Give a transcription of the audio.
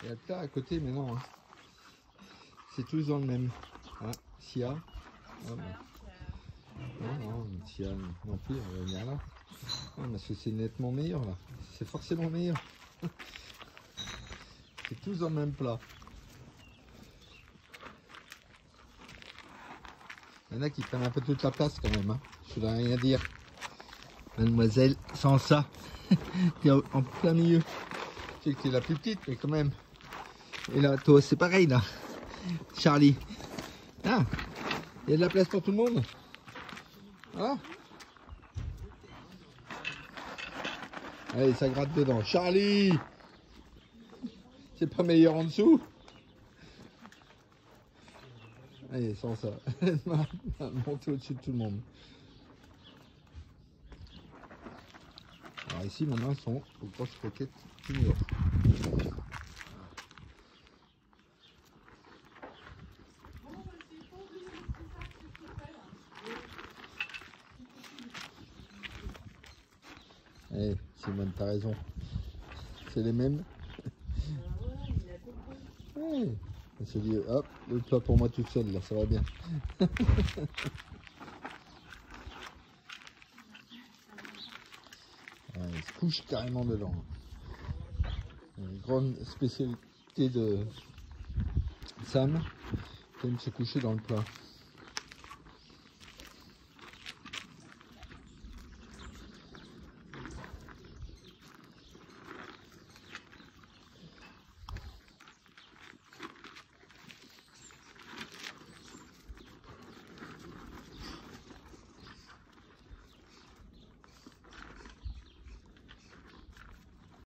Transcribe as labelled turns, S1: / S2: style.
S1: Il y a le plat à côté, mais non. Hein. C'est tous dans le même. Ah, Sia. Ah, non, Sia non plus, on va venir là. Ah, parce que c'est nettement meilleur là. C'est forcément meilleur. C'est tous dans le même plat. Il y en a qui prennent un peu toute la place quand même. Hein. Je voudrais rien dire. Mademoiselle, sans ça, t'es en plein milieu. Je sais que t'es la plus petite, mais quand même. Et là, toi, c'est pareil là. Charlie. Ah, il y a de la place pour tout le monde. Voilà. Allez, ça gratte dedans. Charlie! C'est pas meilleur en dessous? Allez, sans ça. Monter au-dessus de tout le monde. Alors ici, maintenant, ils sont aux grosses croquettes juniors. Allez, Simone, t'as raison. C'est les mêmes. Ouais. Elle se dit, hop, le plat pour moi toute seule, là, ça va bien. Ouais, il se couche carrément dedans. Une grande spécialité de Sam, qui aime se coucher dans le plat.